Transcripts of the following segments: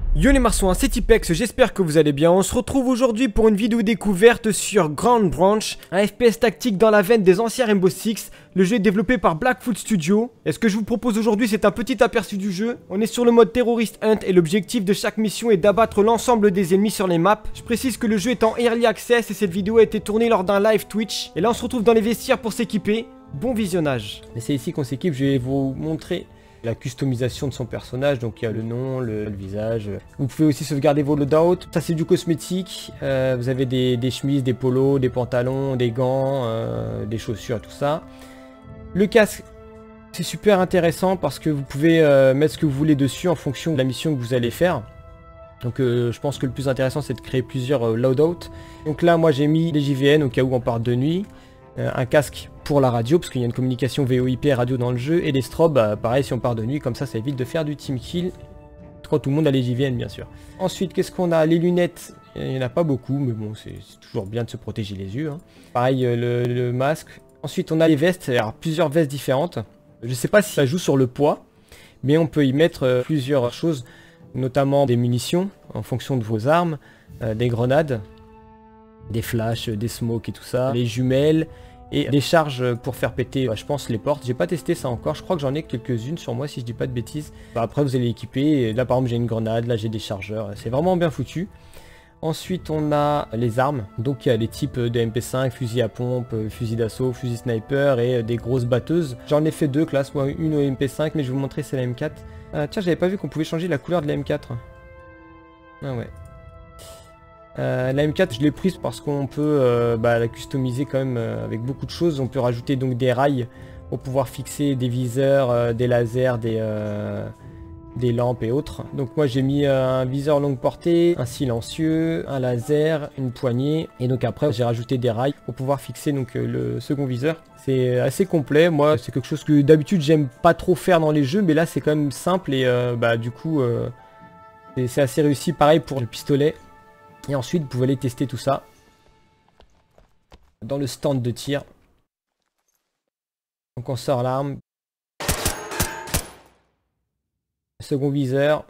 Yo les marsouins, c'est Tipex, j'espère que vous allez bien. On se retrouve aujourd'hui pour une vidéo découverte sur Ground Branch, un FPS tactique dans la veine des anciens Rainbow Six. Le jeu est développé par Blackfoot Studio. Et ce que je vous propose aujourd'hui, c'est un petit aperçu du jeu. On est sur le mode terroriste hunt et l'objectif de chaque mission est d'abattre l'ensemble des ennemis sur les maps. Je précise que le jeu est en early access et cette vidéo a été tournée lors d'un live Twitch. Et là on se retrouve dans les vestiaires pour s'équiper. Bon visionnage. Et c'est ici qu'on s'équipe, je vais vous montrer la customisation de son personnage, donc il y a le nom, le visage. Vous pouvez aussi sauvegarder vos loadouts. Ça c'est du cosmétique. Vous avez des chemises, des polos, des pantalons, des gants, des chaussures, tout ça. Le casque, c'est super intéressant parce que vous pouvez mettre ce que vous voulez dessus en fonction de la mission que vous allez faire. Donc je pense que le plus intéressant c'est de créer plusieurs loadouts. Donc là moi j'ai mis les JVN au cas où on part de nuit. Un casque pour la radio parce qu'il y a une communication VoIP radio dans le jeu, et des strobes, pareil si on part de nuit, comme ça évite de faire du team kill quand tout le monde a les JVN bien sûr. Ensuite qu'est-ce qu'on a? Les lunettes, il n'y en a pas beaucoup mais bon c'est toujours bien de se protéger les yeux, hein. Pareil le masque. Ensuite on a les vestes, alors plusieurs vestes différentes. Je sais pas si ça joue sur le poids, mais on peut y mettre plusieurs choses, notamment des munitions en fonction de vos armes, des grenades, des flashs, des smokes et tout ça, les jumelles et des charges pour faire péter, je pense, les portes. J'ai pas testé ça encore, je crois que j'en ai quelques-unes sur moi si je dis pas de bêtises. Après vous allez équiper, là par exemple j'ai une grenade, là j'ai des chargeurs, c'est vraiment bien foutu. Ensuite on a les armes, donc il y a les types de MP5, fusil à pompe, fusil d'assaut, fusil sniper et des grosses batteuses. J'en ai fait deux classes, moi une au MP5 mais je vais vous montrer c'est la M4. Tiens j'avais pas vu qu'on pouvait changer la couleur de la M4. Ah ouais. La M4 je l'ai prise parce qu'on peut la customiser quand même avec beaucoup de choses. On peut rajouter donc des rails pour pouvoir fixer des viseurs, des lasers, des lampes et autres. Donc moi j'ai mis un viseur longue portée, un silencieux, un laser, une poignée, et donc après j'ai rajouté des rails pour pouvoir fixer donc le second viseur. C'est assez complet, moi c'est quelque chose que d'habitude j'aime pas trop faire dans les jeux, mais là c'est quand même simple et du coup c'est assez réussi. Pareil pour le pistolet. Et ensuite, vous pouvez aller tester tout ça dans le stand de tir. Donc on sort l'arme. Second viseur.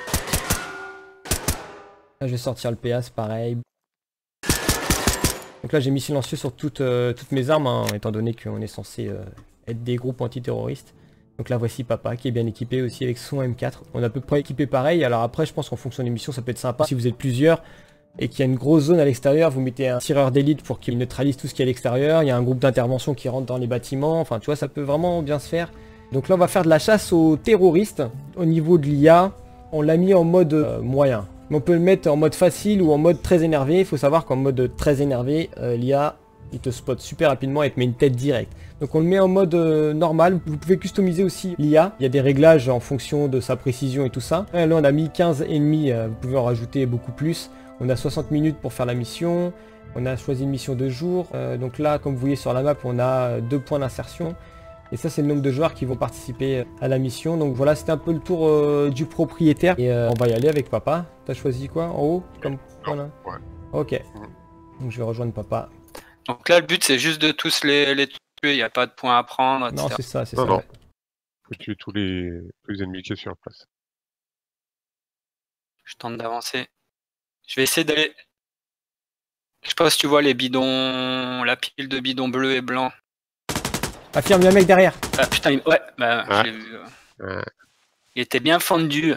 Là, je vais sortir le PA, c'est pareil. Donc là, j'ai mis silencieux sur toutes mes armes, hein, étant donné qu'on est censé être des groupes antiterroristes. Donc là, voici Papa qui est bien équipé aussi avec son M4. On est à peu près équipé pareil. Alors après, je pense qu'en fonction des missions, ça peut être sympa. Si vous êtes plusieurs et qu'il y a une grosse zone à l'extérieur, vous mettez un tireur d'élite pour qu'il neutralise tout ce qui est à l'extérieur. Il y a un groupe d'intervention qui rentre dans les bâtiments. Enfin, tu vois, ça peut vraiment bien se faire. Donc là, on va faire de la chasse aux terroristes. Au niveau de l'IA, on l'a mis en mode moyen. Mais on peut le mettre en mode facile ou en mode très énervé. Il faut savoir qu'en mode très énervé, l'IA, il te spot super rapidement et te met une tête directe. Donc on le met en mode normal. Vous pouvez customiser aussi l'IA. Il y a des réglages en fonction de sa précision et tout ça. Là, on a mis 15 ennemis. Vous pouvez en rajouter beaucoup plus. On a 60 minutes pour faire la mission. On a choisi une mission de jour. Donc là, comme vous voyez sur la map, on a 2 points d'insertion. Et ça, c'est le nombre de joueurs qui vont participer à la mission. Donc voilà, c'était un peu le tour du propriétaire. Et on va y aller avec Papa. T'as choisi quoi? En haut comme voilà. Ouais. Ok. Donc je vais rejoindre Papa. Donc là, le but, c'est juste de tous les tuer. Il n'y a pas de points à prendre, etc. Non, c'est ça, c'est ça. Non. Ouais. Faut tuer tous les ennemis qui sont sur place. Je tente d'avancer. Je vais essayer d'aller... Je sais pas si tu vois les bidons... La pile de bidons bleus et blancs. Affirme, il y a un mec derrière. Ah putain, ouais, je l'ai vu. Il était bien fendu.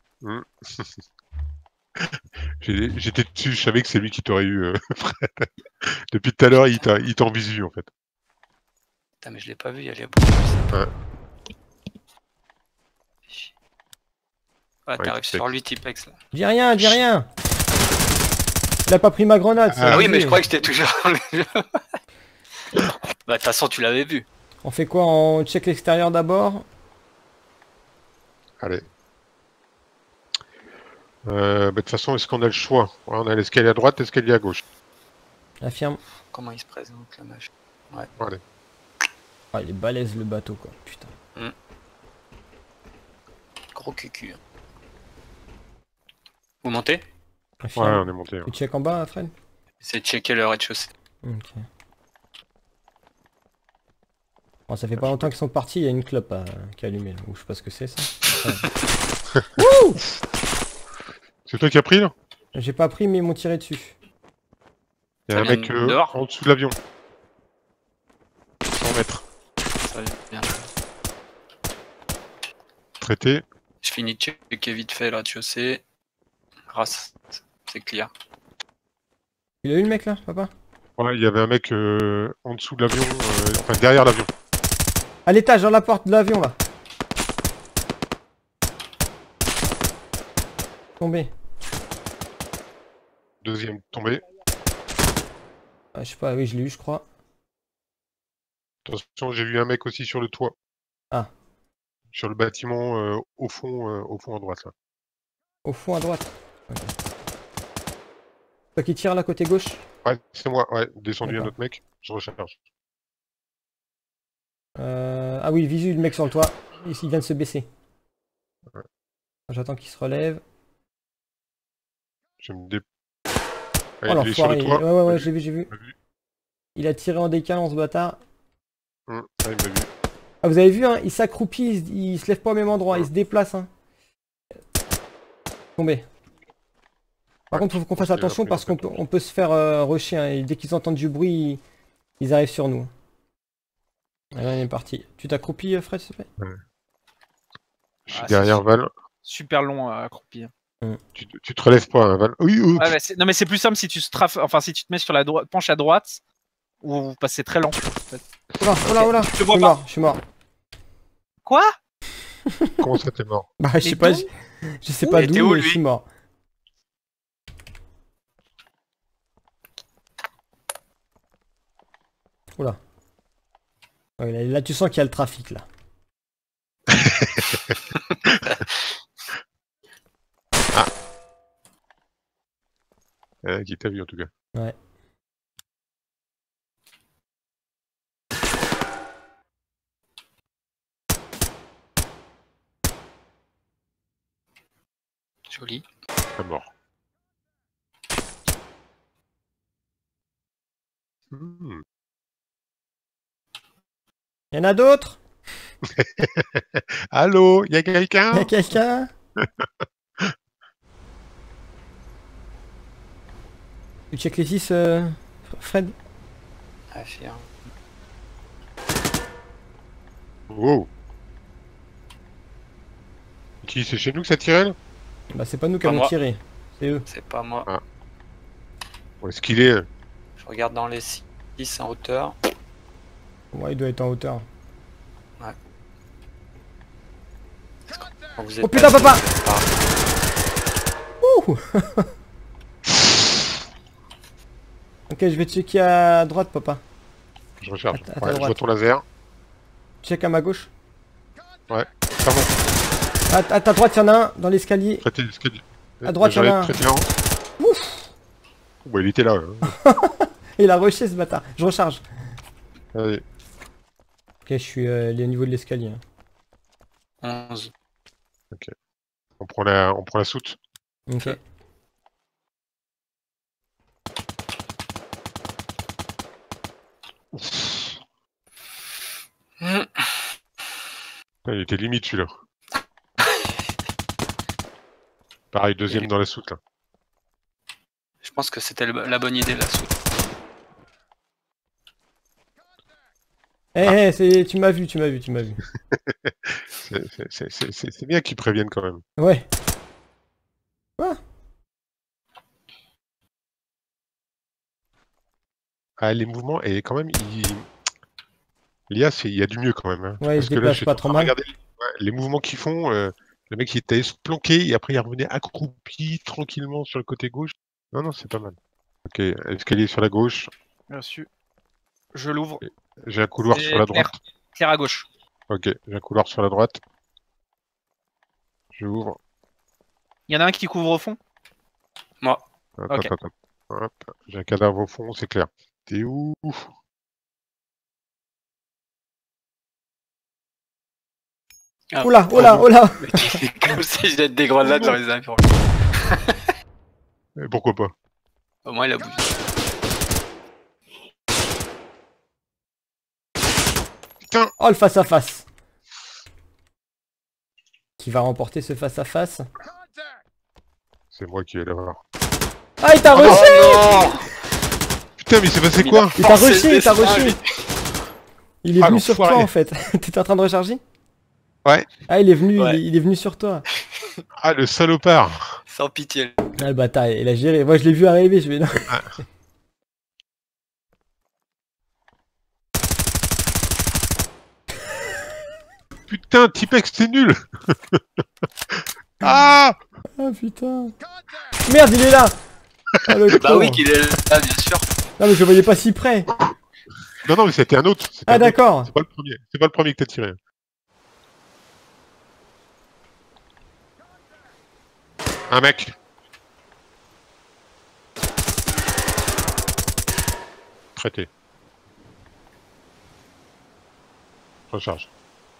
J'étais dessus, je savais que c'est lui qui t'aurait eu, Fred. Depuis tout à l'heure, il t'a en visu, en fait. Putain, mais je l'ai pas vu, il y a les bons. Ah, t'arrives sur lui, Tipex, là. Dis rien, dis rien. Il a pas pris ma grenade. Ah oui, mais je crois que j'étais toujours dans le jeu. Bah, de toute façon, tu l'avais vu. On fait quoi? On check l'extérieur d'abord. Allez. De toute façon, est-ce qu'on a le choix? On a l'escalier à droite, l'escalier à gauche. Affirme. Comment il se présente, la machine? Ouais. Allez. Ah, il est balèze le bateau, quoi. Putain. Gros cucu. Vous montez? Affirme. Ouais, on est monté. Tu check en bas, Fred? C'est de checker le rez-de-chaussée. Ok. Bon, ça fait pas longtemps qu'ils sont partis, il y a une clope qui est allumée. Ou je sais pas ce que c'est ça. C'est toi qui as pris là? J'ai pas pris, mais ils m'ont tiré dessus. Il y a Ça un vient mec de dehors. en dessous de l'avion. 100 mètres. Ça vient. Traité. Je finis de checker vite fait là, tu sais. Grâce, c'est clear. Il a eu le mec là, papa? Ouais, il y avait un mec en dessous de l'avion, enfin derrière l'avion. À l'étage, dans la porte de l'avion là. Tombé. Deuxième tombé. Ah, je sais pas, oui, je l'ai eu, je crois. Attention, j'ai vu un mec aussi sur le toit. Ah. Sur le bâtiment au fond à droite là. Au fond à droite. Ok. Toi qui tire là, côté gauche. Ouais, c'est moi, ouais, descendu un D'accord. autre mec, je recharge. Ah oui, visu, le mec sur le toit. Il vient de se baisser. Ouais. J'attends qu'il se relève. Je me dé... Oh Ouais, il est sur le l'enfoiré. toit. Ouais, j'ai vu, j'ai vu. Il m'a vu. Il a tiré en décalance, ce bâtard. Ouais, il m'a vu. Ah, vous avez vu, hein, il s'accroupit, il se lève pas au même endroit, Ouais. il se déplace. Hein. Tombé. Par contre, faut qu'on fasse c'est attention après, parce qu'on après. peut, on peut se faire rusher. Hein, et dès qu'ils entendent du bruit, ils arrivent sur nous. Allez, on est parti. Tu t'accroupis, Fred, s'il te plaît? Je suis Ah, derrière c'est Val. super long à accroupir. Tu te relèves pas, hein, Val. Oui, oui. Ouais, non mais c'est plus simple si tu enfin si tu te mets sur la droite, penche à droite, ou vous passez très lent. En fait. Oula, Je te vois pas. je suis mort. Quoi? Comment ça t'es mort? Bah, je sais pas, je sais pas Il était d'où, où, mais je lui suis mort. Oula. Ouais, là, tu sens qu'il y a le trafic, là. Qui t'a vu en tout cas. Ouais. Joli. Pas mort. Hmm. Il y en a d'autres? Allô, y a Il y a quelqu'un? quelqu'un? Tu check les 6, Fred? Affirme. Wow. Qui, c'est chez nous que ça tirait là? Bah, c'est pas nous qui Pas avons moi. tiré, c'est eux. C'est pas moi. Où est-ce qu'il est? Je regarde dans les 6 en hauteur. Ouais, il doit être en hauteur. Quand vous êtes Oh putain, pas- papa! Ouh. Ok, je vais checker à droite, papa. Je recharge. À ta Ouais, je droite. vois ton laser. Check à ma gauche. Ouais. Pardon. À ta droite, il y en a un dans l'escalier. Traité l'escalier. À droite, J'arrête y en a un. de traiter un. Ouf! Bon, il était là. Hein. Il a rushé ce bâtard. Je recharge. Allez. Ok, je suis au niveau de l'escalier. 11. On prend la soute. Ok. Hmm. Il était limite celui-là. Pareil, deuxième dans la soute là. Je pense que c'était la bonne idée là. Tu m'as vu. C'est bien qu'ils préviennent quand même. Ouais. Quoi? Ah, les mouvements, et quand même, l'IA, il y a du mieux quand même. Hein. Ouais, il se déplace pas trop mal. Regardez les mouvements qu'ils font. Le mec, il était se planquer et après, il revenait accroupi tranquillement sur le côté gauche. Non, non, c'est pas mal. Ok, escalier sur la gauche. Reçu. Je l'ouvre. J'ai un couloir C'est sur la droite. Claire à gauche. Ok, j'ai un couloir sur la droite. Je ouvre. Il y en a un qui couvre au fond. Moi. Attends, Ok. attends. Hop, j'ai un cadavre au fond, c'est clair. T'es où? Ah, Oula. Comme si je jette des grenades dans les avions. Pourquoi pas? Au moins il a bougé. Putain! Oh, le face-à-face. Qui va remporter ce face-à-face? C'est moi qui vais l'avoir. Ah, il t'a rushé! Oh non. Putain, mais il s'est passé quoi? Il t'a Force rushé, il t'a destin, rushé! lui. Il est Ah, venu sur toi l'enfoiré. en fait. T'étais en train de recharger? Ouais. Ah, il est venu, Ouais. il est venu sur toi. Ah, le salopard. Sans pitié. Ah, le bâtard, il a géré. Moi, je l'ai vu arriver, je vais. Putain, Tipex, t'es nul. Ah! Ah putain. Merde, il est là! Ah, le Bah con. oui qu'il est là, bien sûr. Non, mais je le voyais pas si près. Non, non, mais c'était un autre. C'était Ah, un autre. d'accord. C'est pas le premier. C'est pas le premier que t'as tiré. Un mec. Traité. Recharge.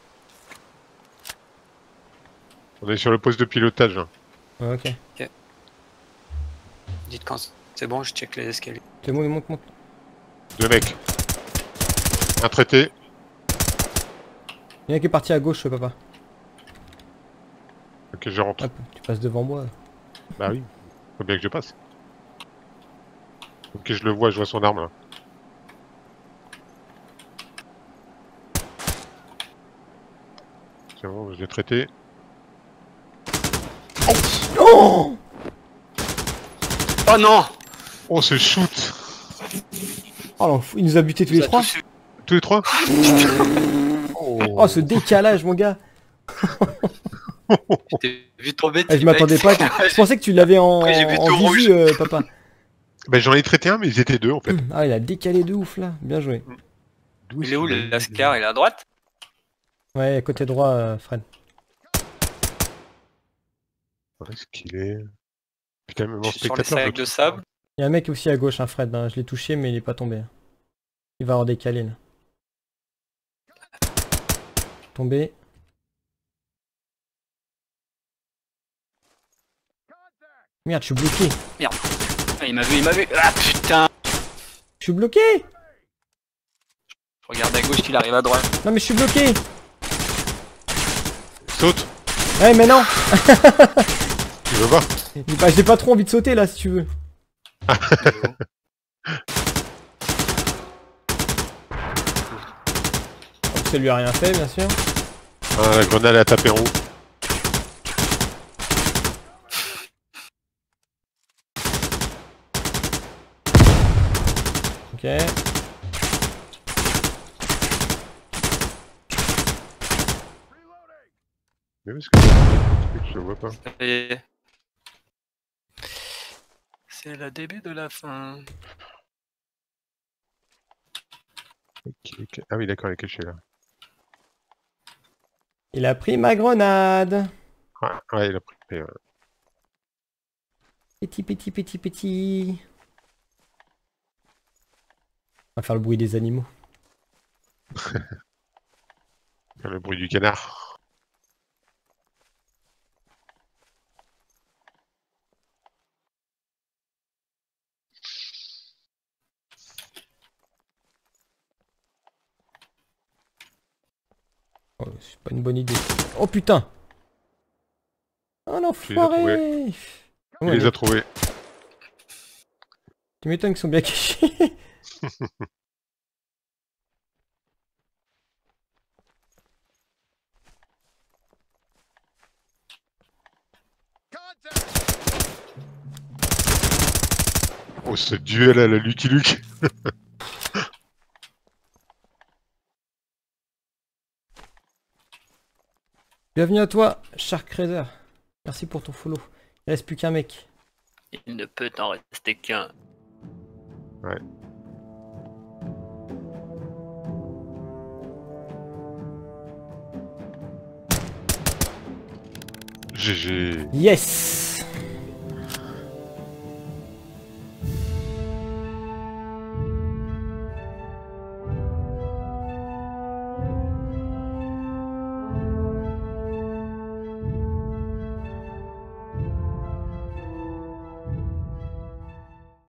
On est sur le poste de pilotage. Hein. Ouais, ok. Dites quand c'est bon, je check les escaliers. C'est bon, monte. Deux mecs. Un traité. Il y en a qui est parti à gauche, papa. Ok, je rentre. Hop, tu passes devant moi. Bah oui. Faut bien que je passe. Ok, je le vois, je vois son arme là. C'est bon, je l'ai traité. Oh! Oh non. Oh, ce shoot! Oh, il nous a buté tous les Ça a trois. tous eu. Tous les trois? Oh, ce décalage, mon gars. Je t'ai vu tomber. Ah, je m'attendais pas. Je pensais que tu l'avais en, Après, j'ai vu en tout visu, rouge. papa. Bah j'en ai traité un, mais ils étaient deux en fait. Ah, il a décalé de ouf là. Bien joué. D'où Il est où qu'il a le eu- Lascar? Il est à droite? Ouais, côté droit, Fred. Où est-ce qu'il est? Putain, mais mon Je suis sur les spectateur. sacs je de trouve sable. Il y a un mec aussi à gauche, hein, Fred. Hein. Je l'ai touché, mais il est pas tombé. Il va avoir décalé là. Tombé. Merde, je suis bloqué. Ah, il m'a vu, il m'a vu. Ah putain! Je suis bloqué. Je regarde à gauche qu'il arrive à droite. Non, mais je suis bloqué. pas. Saute! Ouais, mais non. Tu veux pas? Bah, j'ai pas trop envie de sauter là, si tu veux. Ça lui a rien fait, bien sûr. Ah, la grenade a tapé en haut. Ok. Mais où est-ce que je le vois pas? Et... C'est le début de la fin. Ah oui, d'accord, il est caché là. Il a pris ma grenade. Ouais, il a pris. Petit. On va faire le bruit des animaux. Le bruit du canard. Oh, c'est pas une bonne idée. Oh putain. Oh l'enfoiré. Il Ouais, les a trouvés. tu m'étonnes qu'ils sont bien cachés. Oh, ce duel à la Lucky Luke. Bienvenue à toi, Shark Raider. Merci pour ton follow. Il reste plus qu'un mec. Il ne peut en rester qu'un. GG. Yes.